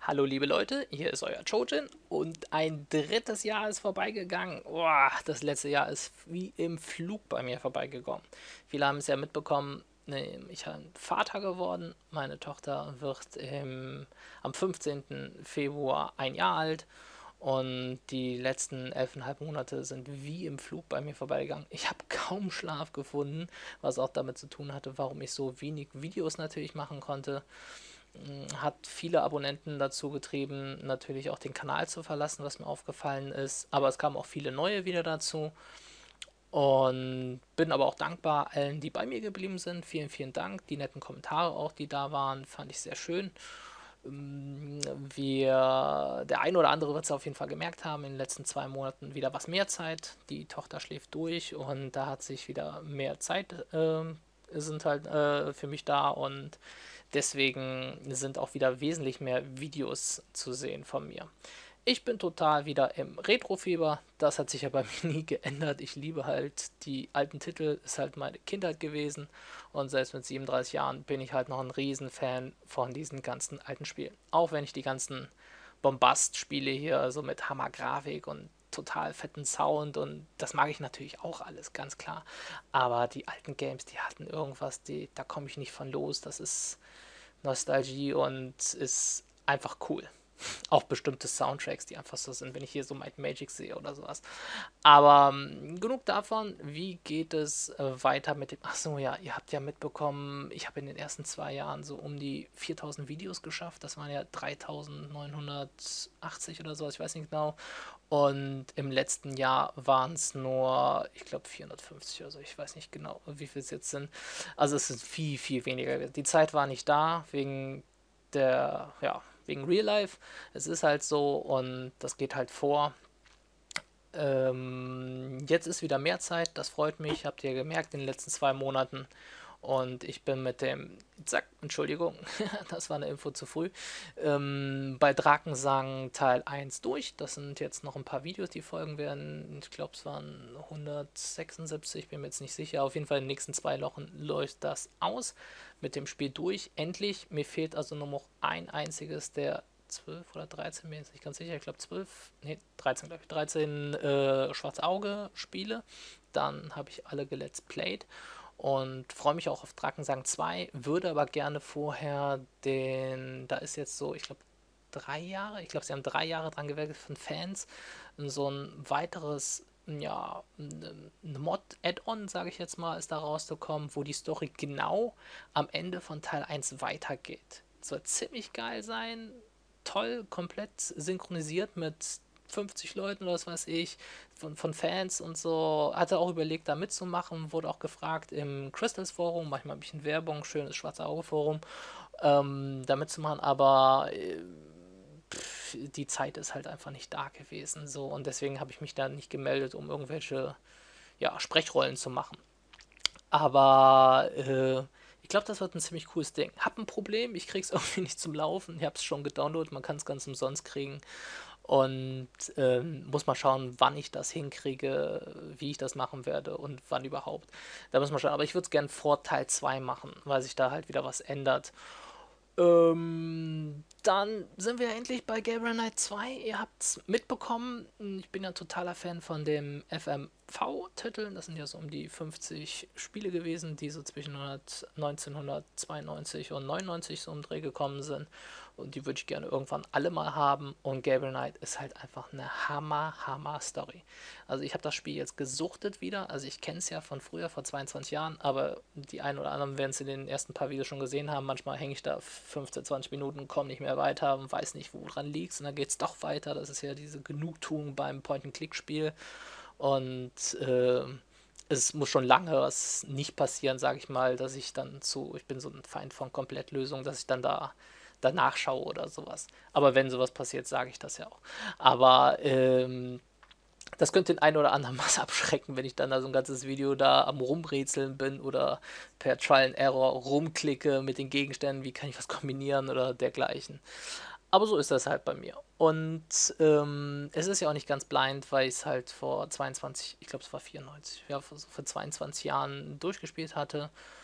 Hallo liebe Leute, hier ist euer Chojin und ein drittes Jahr ist vorbeigegangen. Boah, das letzte Jahr ist wie im Flug bei mir vorbeigekommen. Viele haben es ja mitbekommen, ich bin Vater geworden. Meine Tochter wird am 15. Februar ein Jahr alt und die letzten 11,5 Monate sind wie im Flug bei mir vorbeigegangen. Ich habe kaum Schlaf gefunden, was auch damit zu tun hatte, warum ich so wenig Videos natürlich machen konnte. Hat viele Abonnenten dazu getrieben, natürlich auch den Kanal zu verlassen, was mir aufgefallen ist. Aber es kamen auch viele neue wieder dazu. Und bin aber auch dankbar allen, die bei mir geblieben sind. Vielen, vielen Dank. Die netten Kommentare auch, die da waren, fand ich sehr schön. Der eine oder andere wird es auf jeden Fall gemerkt haben, in den letzten 2 Monaten wieder was mehr Zeit. Die Tochter schläft durch und da hat sich wieder mehr Zeit, sind halt für mich da und deswegen sind auch wieder wesentlich mehr Videos zu sehen von mir. Ich bin total wieder im Retro-Fieber. Das hat sich ja bei mir nie geändert. Ich liebe halt die alten Titel, ist halt meine Kindheit gewesen. Und selbst mit 37 Jahren bin ich halt noch ein Riesenfan von diesen ganzen alten Spielen. Auch wenn ich die ganzen Bombast-Spiele hier, also mit Hammer-Grafik und total fetten Sound und das mag ich natürlich auch alles, ganz klar. Aber die alten Games, die hatten irgendwas, da komme ich nicht von los. Das ist Nostalgie und ist einfach cool. Auch bestimmte Soundtracks, die einfach so sind, wenn ich hier so Might Magic sehe oder sowas. Aber genug davon. Wie geht es weiter mit dem. Achso, ja, ihr habt ja mitbekommen, ich habe in den ersten 2 Jahren so um die 4000 Videos geschafft. Das waren ja 3980 oder so, ich weiß nicht genau. Und im letzten Jahr waren es nur, ich glaube, 450 oder so. Ich weiß nicht genau, wie viel es jetzt sind. Also es ist viel, viel weniger. Die Zeit war nicht da, wegen Real Life. Es ist halt so und das geht halt vor. Jetzt ist wieder mehr Zeit, das freut mich, habt ihr gemerkt in den letzten 2 Monaten. Und ich bin mit dem, zack, Entschuldigung, das war eine Info zu früh, bei Drakensang Teil 1 durch. Das sind jetzt noch ein paar Videos, die folgen werden. Ich glaube, es waren 176, bin mir jetzt nicht sicher. Auf jeden Fall in den nächsten 2 Wochen läuft das aus mit dem Spiel durch. Endlich, mir fehlt also nur noch ein einziges der 12 oder 13, bin ich nicht ganz sicher, ich glaube 12, nee, 13, glaube ich, 13 Schwarz-Auge-Spiele. Dann habe ich alle gelet's played und freue mich auch auf Drakensang 2, würde aber gerne vorher da ist jetzt so, ich glaube, 3 Jahre, ich glaube, sie haben 3 Jahre dran gewerkt von Fans, so ein weiteres, ja, eine Mod-Add-on, sage ich jetzt mal, ist da rausgekommen, wo die Story genau am Ende von Teil 1 weitergeht. Soll ziemlich geil sein, toll, komplett synchronisiert mit 50 Leuten oder was weiß ich, von Fans und so. Hatte auch überlegt, da mitzumachen, wurde auch gefragt im Crystals Forum, manchmal ein bisschen Werbung, schönes schwarze Auge Forum, da mitzumachen, aber die Zeit ist halt einfach nicht da gewesen, so und deswegen habe ich mich da nicht gemeldet, um irgendwelche Sprechrollen zu machen. Aber ich glaube, das wird ein ziemlich cooles Ding. Hab ein Problem, ich krieg's irgendwie nicht zum Laufen. Ich hab's schon gedownloadet, man kann es ganz umsonst kriegen. Und muss mal schauen, wann ich das hinkriege, wie ich das machen werde und wann überhaupt. Da muss man schauen. Aber ich würde es gern vor Teil 2 machen, weil sich da halt wieder was ändert. Dann sind wir endlich bei Gabriel Knight 2. Ihr habt es mitbekommen. Ich bin ja ein totaler Fan von dem FMV-Titel. Das sind ja so um die 50 Spiele gewesen, die so zwischen 1992 und 99 so um den Dreh gekommen sind. Und die würde ich gerne irgendwann alle mal haben. Und Gabriel Knight ist halt einfach eine Hammer-Story. Also ich habe das Spiel jetzt gesuchtet wieder. Also ich kenne es ja von früher, vor 22 Jahren, aber die einen oder anderen werden es in den ersten paar Videos schon gesehen haben. Manchmal hänge ich da 15, 20 Minuten, komme nicht mehr weiter und weiß nicht, woran liegt. Und dann geht es doch weiter. Das ist ja diese Genugtuung beim Point-and-Click-Spiel. Und es muss schon lange was nicht passieren, sage ich mal, dass ich dann ich bin so ein Feind von Komplettlösungen, dass ich dann danach schaue oder sowas. Aber wenn sowas passiert, sage ich das ja auch. Aber das könnte den einen oder anderen was abschrecken, wenn ich dann da so ein ganzes Video da am Rumrätseln bin oder per Trial and Error rumklicke mit den Gegenständen, wie kann ich was kombinieren oder dergleichen. Aber so ist das halt bei mir. Und es ist ja auch nicht ganz blind, weil ich es halt vor 22, ich glaube es war 94, ja, vor 22 Jahren durchgespielt hatte.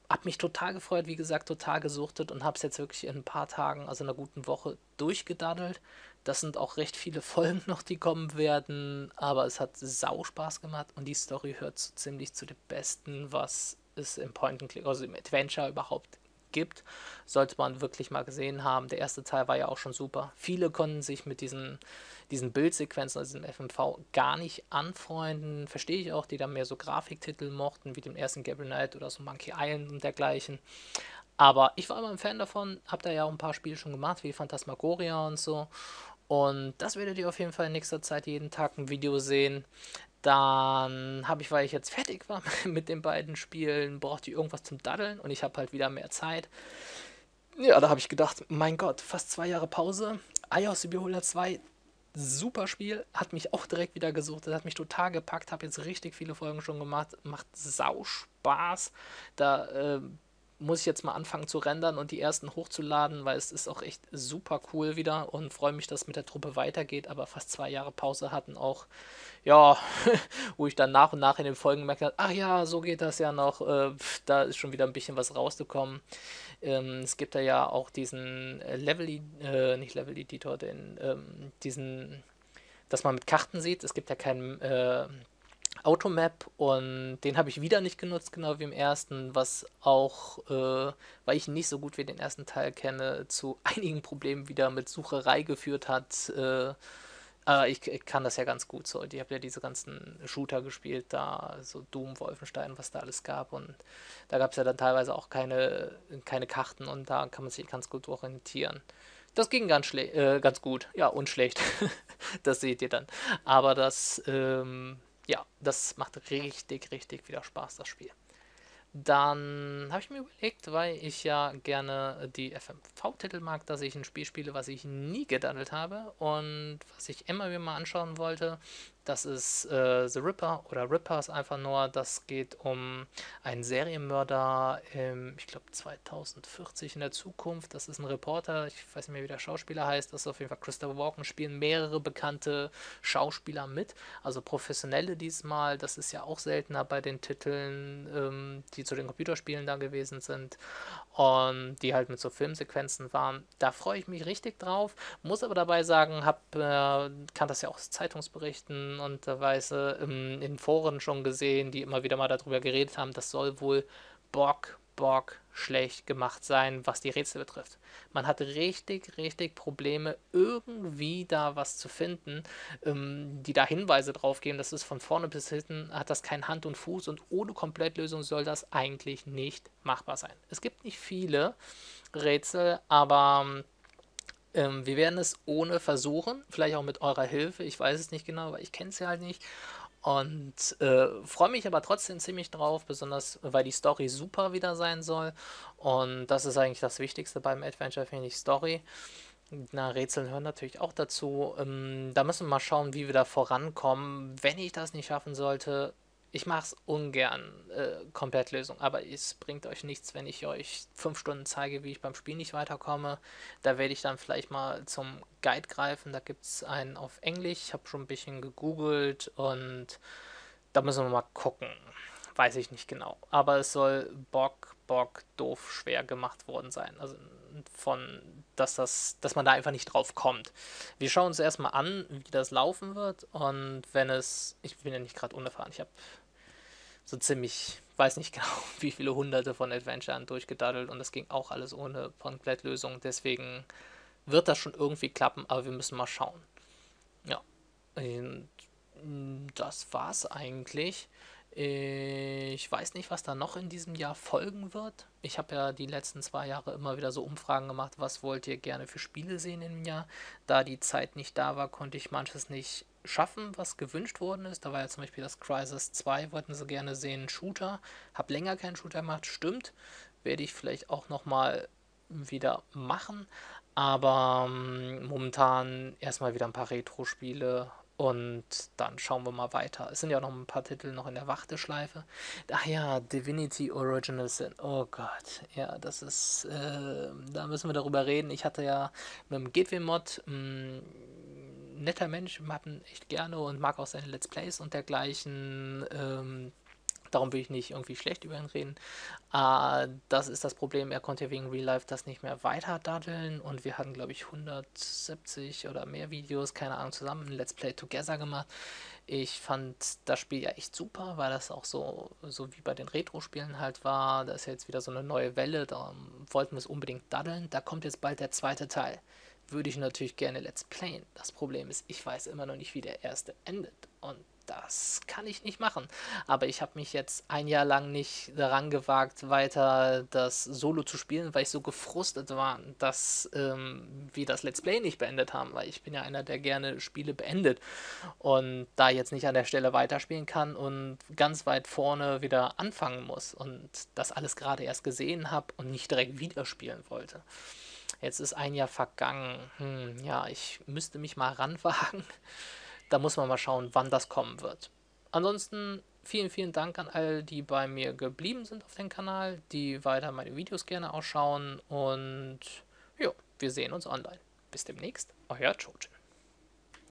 Hab mich total gefreut, wie gesagt, total gesuchtet und hab's jetzt wirklich in ein paar Tagen, also in einer guten Woche, durchgedaddelt. Das sind auch recht viele Folgen noch, die kommen werden, aber es hat sau Spaß gemacht und die Story hört so ziemlich zu dem Besten, was es im Point-and-Click, also im Adventure überhaupt gibt. Sollte man wirklich mal gesehen haben. Der erste Teil war ja auch schon super. Viele konnten sich mit diesen Bildsequenzen, also diesem FMV, gar nicht anfreunden. Verstehe ich auch, die da mehr so Grafiktitel mochten, wie den ersten Gabriel Knight oder so Monkey Island und dergleichen. Aber ich war immer ein Fan davon, hab da ja auch ein paar Spiele schon gemacht, wie Phantasmagoria und so. Und das werdet ihr auf jeden Fall in nächster Zeit jeden Tag ein Video sehen. Dann habe ich, weil ich jetzt fertig war mit den beiden Spielen, brauchte ich irgendwas zum Daddeln und ich habe halt wieder mehr Zeit. Ja, da habe ich gedacht, mein Gott, fast 2 Jahre Pause. Eye of the Beholder 2, super Spiel, hat mich auch direkt wieder gesucht, das hat mich total gepackt, habe jetzt richtig viele Folgen schon gemacht, macht sau Spaß. Da muss ich jetzt mal anfangen zu rendern und die ersten hochzuladen, weil es ist auch echt super cool wieder und freue mich, dass es mit der Truppe weitergeht, aber fast 2 Jahre Pause hatten auch, ja, wo ich dann nach und nach in den Folgen gemerkt habe, ach ja, so geht das ja noch, da ist schon wieder ein bisschen was rausgekommen. Es gibt da ja auch diesen nicht Level-Editor, dass man mit Karten sieht. Es gibt ja keinen Automap und den habe ich wieder nicht genutzt, genau wie im ersten, was auch, weil ich ihn nicht so gut wie den ersten Teil kenne, zu einigen Problemen wieder mit Sucherei geführt hat. Aber ich kann das ja ganz gut so. Ich habe ja diese ganzen Shooter gespielt, da so Doom, Wolfenstein, was da alles gab. Und da gab es ja dann teilweise auch keine Karten und da kann man sich ganz gut orientieren. Das ging ganz gut. Ja, und schlecht. Das seht ihr dann. Aber ja, das macht richtig, richtig wieder Spaß, das Spiel. Dann habe ich mir überlegt, weil ich ja gerne die FMV-Titel mag, dass ich ein Spiel spiele, was ich nie gedaddelt habe und was ich immer wieder mal anschauen wollte. Das ist The Ripper oder Rippers einfach nur. Das geht um einen Serienmörder ich glaube 2040 in der Zukunft. Das ist ein Reporter, ich weiß nicht mehr, wie der Schauspieler heißt. Das ist auf jeden Fall Christopher Walken. Spielen mehrere bekannte Schauspieler mit. Also professionelle diesmal. Das ist ja auch seltener bei den Titeln, die zu den Computerspielen da gewesen sind und die halt mit so Filmsequenzen waren. Da freue ich mich richtig drauf. Muss aber dabei sagen, kann das ja auch aus Zeitungsberichten und Weise in Foren schon gesehen, die immer wieder mal darüber geredet haben, das soll wohl Bock schlecht gemacht sein, was die Rätsel betrifft. Man hat richtig, richtig Probleme, irgendwie da was zu finden, die da Hinweise drauf geben, das ist von vorne bis hinten, hat das kein Hand und Fuß und ohne Komplettlösung soll das eigentlich nicht machbar sein. Es gibt nicht viele Rätsel, aber wir werden es ohne versuchen, vielleicht auch mit eurer Hilfe. Ich weiß es nicht genau, weil ich kenne es ja halt nicht. Und freue mich aber trotzdem ziemlich drauf, besonders weil die Story super wieder sein soll. Und das ist eigentlich das Wichtigste beim Adventure, finde ich, Story. Na, Rätsel hören natürlich auch dazu. Da müssen wir mal schauen, wie wir da vorankommen. Wenn ich das nicht schaffen sollte, ich mache es ungern, Komplettlösung, aber es bringt euch nichts, wenn ich euch 5 Stunden zeige, wie ich beim Spiel nicht weiterkomme. Da werde ich dann vielleicht mal zum Guide greifen. Da gibt es einen auf Englisch. Ich habe schon ein bisschen gegoogelt und da müssen wir mal gucken. Weiß ich nicht genau. Aber es soll doof schwer gemacht worden sein. Also dass man da einfach nicht drauf kommt. Wir schauen uns erstmal an, wie das laufen wird. Und ich bin ja nicht gerade unerfahren. Ich habe so ziemlich, weiß nicht genau, wie viele hunderte von Adventuren durchgedaddelt und das ging auch alles ohne Komplettlösung. Deswegen wird das schon irgendwie klappen, aber wir müssen mal schauen. Ja, und das war's eigentlich. Ich weiß nicht, was da noch in diesem Jahr folgen wird. Ich habe ja die letzten 2 Jahre immer wieder so Umfragen gemacht, was wollt ihr gerne für Spiele sehen im Jahr. Da die Zeit nicht da war, konnte ich manches nicht schaffen, was gewünscht worden ist. Da war ja zum Beispiel das Crysis 2, wollten sie gerne sehen, ein Shooter. Hab länger keinen Shooter gemacht, stimmt. Werde ich vielleicht auch nochmal wieder machen. Aber momentan erstmal wieder ein paar Retro-Spiele und dann schauen wir mal weiter. Es sind ja noch ein paar Titel noch in der Warteschleife. Ach ja, Divinity Original Sin. Oh Gott, ja, da müssen wir darüber reden. Ich hatte ja mit dem Gateway-Mod netter Mensch, mag ihn echt gerne und mag auch seine Let's Plays und dergleichen. Darum will ich nicht irgendwie schlecht über ihn reden. Das ist das Problem, er konnte wegen Real Life das nicht mehr weiter daddeln und wir hatten, glaube ich, 170 oder mehr Videos, keine Ahnung, zusammen ein Let's Play Together gemacht. Ich fand das Spiel ja echt super, weil das auch so wie bei den Retro-Spielen halt war. Da ist ja jetzt wieder so eine neue Welle, da wollten wir es unbedingt daddeln. Da kommt jetzt bald der zweite Teil. Würde ich natürlich gerne Let's Playen. Das Problem ist, ich weiß immer noch nicht, wie der erste endet. Und das kann ich nicht machen. Aber ich habe mich jetzt ein Jahr lang nicht daran gewagt, weiter das Solo zu spielen, weil ich so gefrustet war, dass wir das Let's Play nicht beendet haben, weil ich bin ja einer, der gerne Spiele beendet und da jetzt nicht an der Stelle weiterspielen kann und ganz weit vorne wieder anfangen muss und das alles gerade erst gesehen habe und nicht direkt wieder spielen wollte. Jetzt ist ein Jahr vergangen. Ja, ich müsste mich mal ranwagen. Da muss man mal schauen, wann das kommen wird. Ansonsten vielen, vielen Dank an all, die bei mir geblieben sind auf dem Kanal, die weiter meine Videos gerne ausschauen und ja, wir sehen uns online. Bis demnächst, euer Jojen.